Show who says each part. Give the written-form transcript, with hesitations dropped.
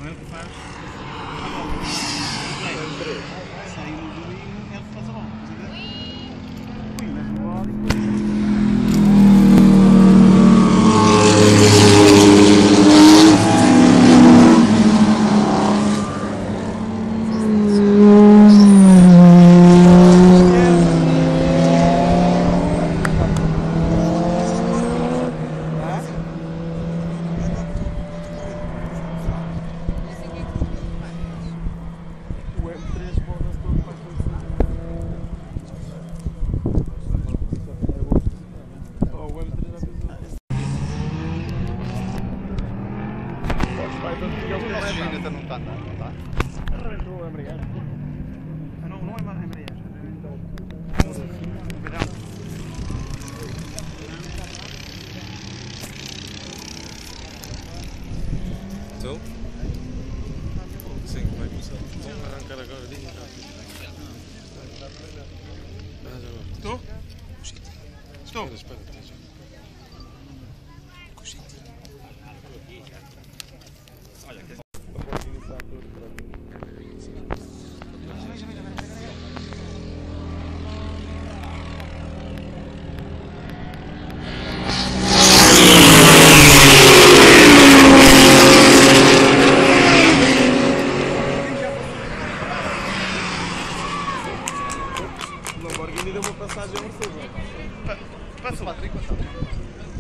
Speaker 1: ele que faz a volta. Sai no domingo, ele que faz a volta. Põe o mesmo bola e depois.
Speaker 2: Ainda não está a andar, não está?
Speaker 1: Arrebentou a embreagem. Não é mais a embreagem.
Speaker 3: Estou? Sim, vai começar. Vamos arrancar agora. Diz
Speaker 1: Estou? Estou.
Speaker 3: Espera.
Speaker 1: Olha, que
Speaker 3: Lamborghini deu uma passagem a Mercedes.
Speaker 1: passou.